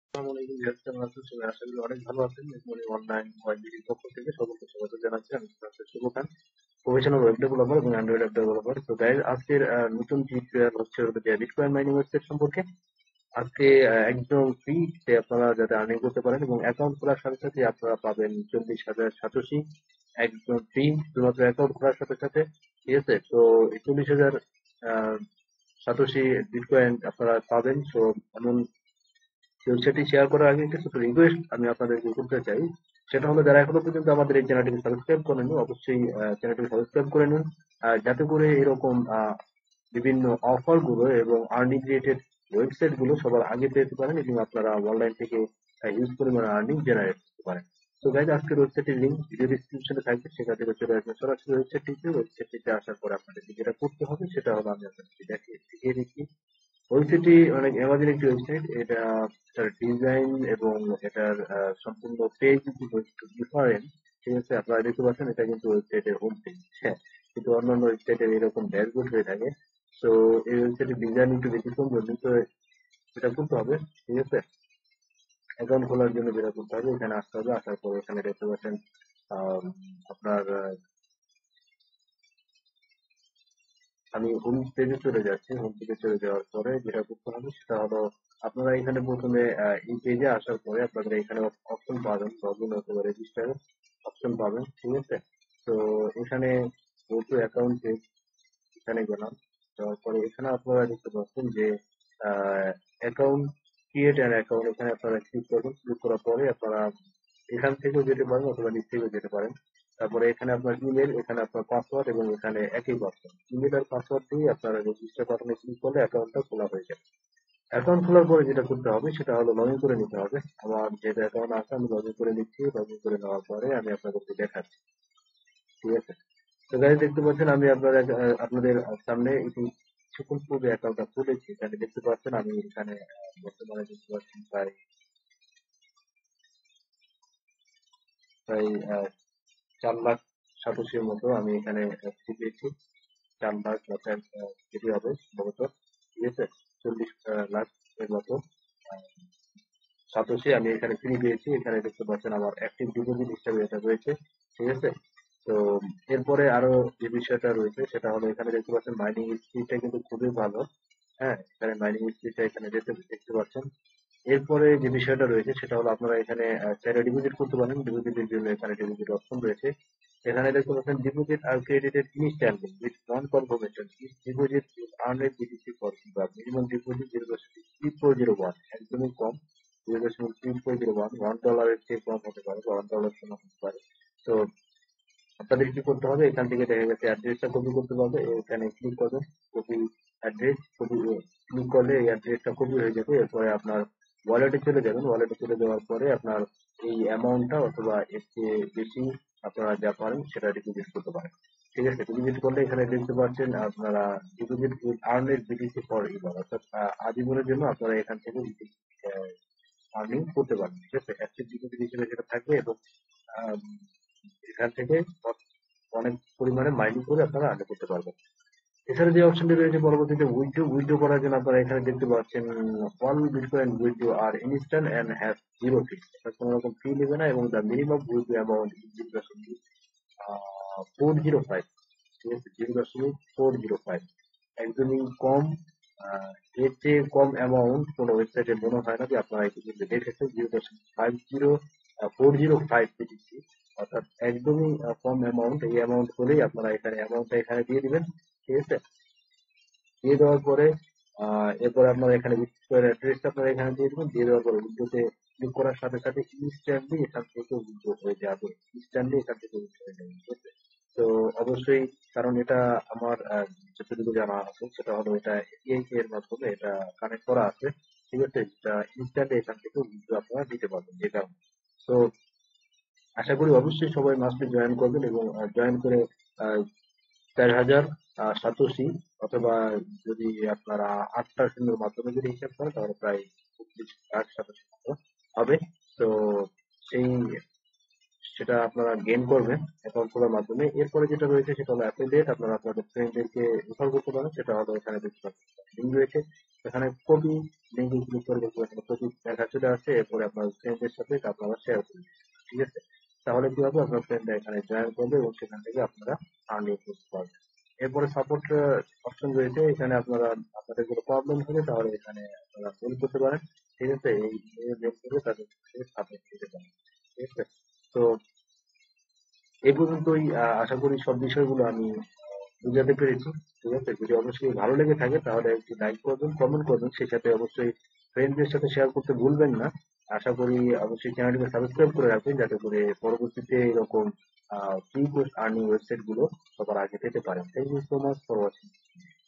আসসালামু আলাইকুম ভিউয়ার্স, কেমন আছেন সবাই? আশা করি অনেক ভালো আছেন। এরপরে অনলাইন ওয়াইবিডির পক্ষ থেকে সকলকে স্বাগত জানাচ্ছি। আমি ফ্রান্সের Shubho Khan, professional web developer এবং অ্যান্ড্রয়েড অ্যাপ ডেভেলপার। তো গাইজ, আজকের নতুন টিউটোরিয়াল হচ্ছে হলো যে বিটকয়েন মাইনিং ওয়েবসাইট সম্পর্কে। আজকে একদম ফ্রি তে আপনারা যাতে আর্নিং করতে পারেন এবং অ্যাকাউন্ট খোলার সাথে সাথে আপনারা পাবেন 40,000 সাতোশি একদম ফ্রি, শুধুমাত্র অ্যাকাউন্ট খোলার সাথে সাথে। ঠিক আছে? তো এই 40,000 সাতোশি বিটকয়েন আপনারা পাবেন। তো এমন ওয়েবসাইটটি শেয়ার করার আগে কিছু রিকোয়েস্ট আমি আপনাদেরকে করতে চাই। সেটা হলো, যারা এখনো পর্যন্ত আমাদের এই চ্যানেলটিকে সাবস্ক্রাইব করেননি, অবশ্যই চ্যানেলটিকে সাবস্ক্রাইব করে নিন। যাতে করে এরকম বিভিন্ন অফার গুলো এবং আর্নিং রিলেটেড ওয়েবসাইট গুলো সবার আগে পেতে পারেন এবং আপনারা অনলাইন থেকে হিউজ পরিমাণে আর্নিং জেনারেট করতে পারেন। তো গাইজ, আজকের ওয়েবসাইটের লিঙ্ক ভিডিও ডিসক্রিপশনে থাকবে, সেখান থেকে চলে আসবেন সরাসরি ওয়েবসাইটটিতে আসার পরে আপনাদেরকে যেটা করতে হবে সেটা হলো, আমি আপনাদেরকে দেখিয়ে দিচ্ছি। ওয়েবসাইটটি অনেক অ্যামাজিং একটি ওয়েবসাইট। এটার ডিজাইন এবং এটার সম্পূর্ণ পেজ ডিফারেন্ট। ঠিক আছে? আপনারা দেখতে পাচ্ছেন এটা কিন্তু ওয়েবসাইটের হোম পেজ। হ্যাঁ, কিন্তু অন্যান্য ওয়েবসাইটের এরকম ড্যাশবোর্ড হয়ে থাকে। তো এই ওয়েবসাইটের ডিজাইন একটু বেশি সুন্দর, কিন্তু এটা করতে হবে। ঠিক আছে? অ্যাকাউন্ট খোলার জন্য যেটা করতে হবে, এখানে আসতে হবে। আসার পর এখানে দেখতে পাচ্ছেন আম, আপনার আমি হোম পেজে চলে যাচ্ছি। হোম পেজে চলে যাওয়ার পরে যেটা করতে হবে সেটা হলো, আপনারা এখানে প্রথমে এই পেজে আসার পরে আপনাদের এখানে অপশন পাবেন, লগ ইন অথবা রেজিস্টার অপশন পাবেন। ঠিক আছে? তো এখানে গো টু অ্যাকাউন্ট পেজ, এখানে গেলাম। যাওয়ার পরে এখানে আপনারা দেখতে পাচ্ছেন যে অ্যাকাউন্ট ক্রিয়েট অ্যান অ্যাকাউন্ট, এখানে আপনারা ক্লিক করবেন। ক্লিক করার পরে আপনারা এখান থেকেও যেতে পারেন অথবা নিচ থেকেও যেতে পারেন। তারপরে এখানে আপনার ইমেল, এখানে আপনার পাসওয়ার্ড এবং এখানে একই পাসওয়ার্ড। ইমেল আর পাসওয়ার্ড দিয়ে আপনারা রেজিস্টার বাটনে ক্লিক করলে অ্যাকাউন্টটা খোলা হয়ে যাবে। অ্যাকাউন্ট খোলার পরে যেটা করতে হবে সেটা হলো লগ ইন করে নিতে হবে। আমার যেটা অ্যাকাউন্ট আছে আমি লগ ইন করে নিচ্ছি। লগ ইন করে নেওয়ার পরে আমি আপনাদেরকে দেখাচ্ছি। ঠিক আছে? তো গাইজ, দেখতে পাচ্ছেন আমি আপনাদের সামনে একটি কিছুক্ষণ পূর্বে অ্যাকাউন্টটা খুলেছি। এখানে দেখতে পাচ্ছেন আমি এখানে বর্তমানে দেখতে পাচ্ছেন প্রায় প্রায় 4 লাখ সাতশির মতো আমি এখানে ফি পেয়েছি। 4 লাখ বা যেটি হবে সম্ভবত। ঠিক আছে? 40 লাখ এর মতো আহ, সাতোশি আমি এখানে ফ্রি পেয়েছি। এখানে দেখতে পাচ্ছেন আমার অ্যাক্টিভ ডিপোজিট হিসাবে এটা রয়েছে। ঠিক আছে? তো এরপরে আরো যে বিষয়টা রয়েছে সেটা হলো, এখানে দেখতে পাচ্ছেন মাইনিং স্পিডটা কিন্তু খুবই ভালো। হ্যাঁ, এখানে মাইনিং স্পিডটা এখানে দেখতে পাচ্ছেন। এরপরে যে বিষয়টা রয়েছে সেটা হলো, আপনারা এখানে চাইলে ডিপোজিট করতে পারেন। ডিপোজিটের জন্য এখানে ডিপোজিট অপশন রয়েছে। এখানে দেখতে পাচ্ছেন ডিপোজিট আর credited instantly with non confirmation. Deposit is earned BTC for বা মিনিমাম ডিপোজিট 0.3401, একদমই কম। 0.3401, $1 চেয়ে কম হতে পারে বা $1 সমান হতে পারে। তো আপনাদের কি করতে হবে, এখান থেকে দেখা গেছে অ্যাড্রেসটা কপি করতে হবে। এখানে ক্লিক করবেন, কপি অ্যাড্রেস, কপি ক্লিক করলে এই অ্যাড্রেসটা কপি হয়ে যাবে। এরপরে আপনার ওয়ালেটে চলে যাবেন। ওয়ালেটে চলে যাওয়ার পরে আপনার এই অ্যামাউন্টটা অথবা এর চেয়ে বেশি আপনারা যা পারেন সেটা ডিপোজিট করতে পারেন। ঠিক আছে? ডিপোজিট করলে এখানে দেখতে পাচ্ছেন আপনারা deposit with earned BTC forever, অর্থাৎ আজীবনের জন্য আপনারা এখান থেকে আর্নিং করতে পারেন। ঠিক আছে? অ্যাক্টিভ ডিপোজিট হিসেবে সেটা থাকবে এবং আম, এখান থেকে অনেক পরিমাণে মাইনিং করে আপনারা আর্ন করতে পারবেন। এছাড়া যে অপশনটি রয়েছে পরবর্তীতে উইথড্র, উইথড্র করার জন্য আপনারা এখানে দেখতে পাচ্ছেন ওয়ান বিটকয়েন উইথড্র আর instant and have zero fee, অর্থাৎ কোনো রকম ফি নেবে না এবং the minimum withdraw amount is 0.405। ঠিক আছে? 0.405 একদমই কম। আহ, এর চেয়ে কম অ্যামাউন্ট কোনো ওয়েবসাইটে মনে হয় না যে আপনারা ইতিমধ্যে দেখেছেন। 0.50 405 পিটিসি, অর্থাৎ একদমই কম অ্যামাউন্ট। এই অ্যামাউন্ট হলেই আপনারা এখানে অ্যামাউন্টটা এখানে দিয়ে দিবেন। ঠিক আছে? দিয়ে দেওয়ার পরে এরপরে আপনারা এখানে বিটকয়েন অ্যাড্রেসটা আপনারা এখানে দিয়ে দিবেন। দিয়ে দেওয়ার পরে উইন্ডোতে ক্লিক করার সাথে সাথে ইনস্ট্যান্টলি এখান থেকে উইন্ডো হয়ে যাবে। ইনস্ট্যান্টলি এখান থেকে উইন্ডো হয়ে যাবে। ঠিক আছে? তো অবশ্যই, কারণ এটা আমার যতটুকু জানা আছে সেটা হলো, এটা এপিআই এর মাধ্যমে এটা কানেক্ট করা আছে। ঠিক আছে? এটা ইনস্ট্যান্টলি এখান থেকে উইন্ডো আপনারা দিতে পারবেন যে কারণে। তো আশা করি অবশ্যই সবাই মাস্টলি জয়েন করবেন এবং জয়েন করে আহ, 4,000 সাতোশি অথবা যদি আপনারা 8টা শূন্যের মাধ্যমে যদি হিসাব করেন তাহলে প্রায় 25 লাখ সাতোশি মতো হবে। তো সেই সেটা আপনারা গেইন করবেন অ্যাকাউন্ট খোলার মাধ্যমে। এরপরে যেটা রয়েছে সেটা হলো অ্যাফিলিয়েট, আপনারা আপনাদের ফ্রেন্ডদেরকে রেফার করতে পারেন। সেটা হলো এখানে দেখতে পাচ্ছেন লিঙ্ক রয়েছে, এখানে কপি লিঙ্কে ক্লিক করে দেখবেন একটা প্রচুর দেখা চলে আসছে, এরপরে আপনার ফ্রেন্ডের সাথে তারপর আবার শেয়ার করবেন। ঠিক আছে? তাহলে কি হবে, আপনার ফ্রেন্ডরা এখানে জয়েন করবে এবং সেখান থেকে আপনারা আর্নিং করতে পারবেন। এরপরে সাপোর্ট অপশন রয়েছে, এখানে আপনারা আপনাদের কোনো প্রবলেম হলে তাহলে এখানে আপনারা ফোন করতে পারেন। ঠিক আছে? এই মেল করে তাদের সাপোর্ট দিতে পারেন। ঠিক আছে? তো এই পর্যন্তই, আশা করি সব বিষয়গুলো আমি বুঝাতে পেরেছি। ঠিক আছে? যদি অবশ্যই ভালো লেগে থাকে তাহলে একটু লাইক করবেন, কমেন্ট করবেন, সেই সাথে অবশ্যই ফ্রেন্ডদের সাথে শেয়ার করতে ভুলবেন না। আশা করি অবশ্যই চ্যানেলটিকে সাবস্ক্রাইব করে রাখবেন যাতে করে পরবর্তীতে এরকম ফ্রি কোর্স আর্নিং ওয়েবসাইট গুলো সবার আগে পেতে পারেন। Thank you so much for watching.